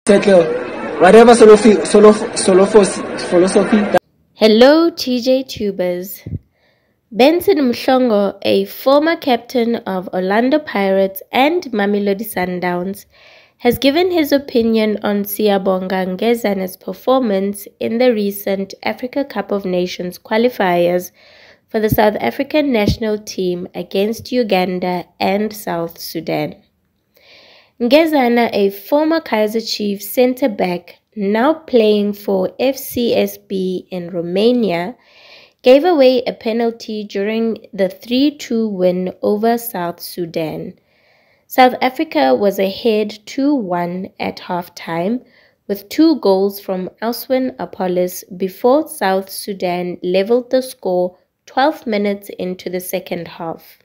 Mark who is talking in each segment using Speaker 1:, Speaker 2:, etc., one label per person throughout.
Speaker 1: settle whatever philosophy.
Speaker 2: Hello, TJ Tubers. Benson Mhlongo, a former captain of Orlando Pirates and Mamelodi Sundowns, has given his opinion on Siyabonga Ngezana's performance in the recent Africa Cup of Nations qualifiers for the South African national team against Uganda and South Sudan. Ngezana, a former Kaizer Chiefs centre-back now playing for FCSB in Romania, gave away a penalty during the 3-2 win over South Sudan. South Africa was ahead 2-1 at half-time with 2 goals from Alswyn Apollos before South Sudan levelled the score 12 minutes into the second half.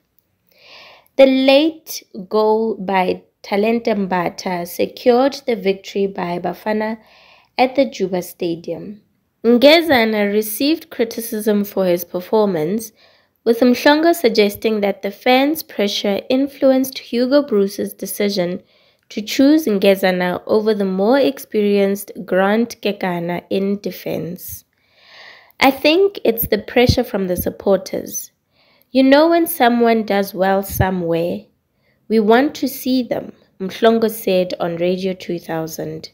Speaker 2: The late goal by Talente Mbatha secured the victory by Bafana at the Juba Stadium. Ngezana received criticism for his performance, with Mhlongo suggesting that the fans' pressure influenced Hugo Broos's decision to choose Ngezana over the more experienced Grant Kekana in defense. I think it's the pressure from the supporters. You know, when someone does well somewhere, we want to see them, Mhlongo said on Radio 2000.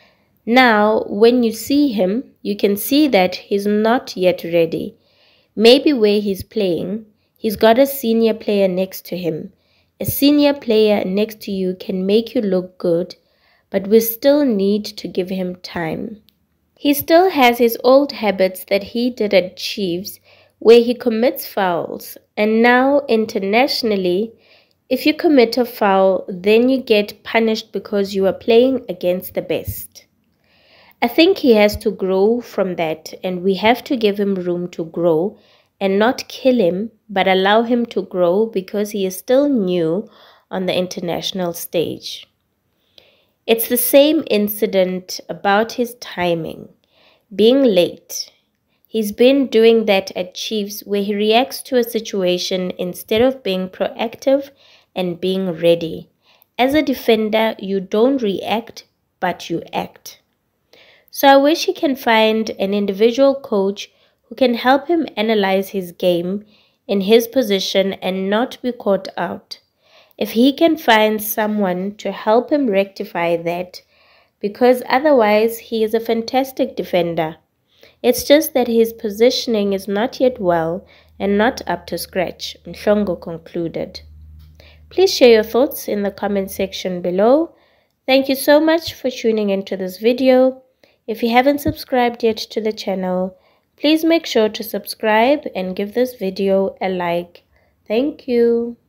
Speaker 2: Now, when you see him, you can see that he's not yet ready. Maybe where he's playing, he's got a senior player next to him. A senior player next to you can make you look good, but we still need to give him time. He still has his old habits that he did at Chiefs, where he commits fouls, and now internationally, if you commit a foul, then you get punished because you are playing against the best. I think he has to grow from that, and we have to give him room to grow and not kill him, but allow him to grow because he is still new on the international stage. It's the same incident about his timing, being late. He's been doing that at Chiefs, where he reacts to a situation instead of being proactive and being ready. As a defender, you don't react, but you act. So I wish he can find an individual coach who can help him analyze his game in his position and not be caught out. If he can find someone to help him rectify that, because otherwise he is a fantastic defender. It's just that his positioning is not yet well and not up to scratch, Mhlongo concluded. Please share your thoughts in the comment section below. Thank you so much for tuning into this video. If you haven't subscribed yet to the channel, please make sure to subscribe and give this video a like. Thank you.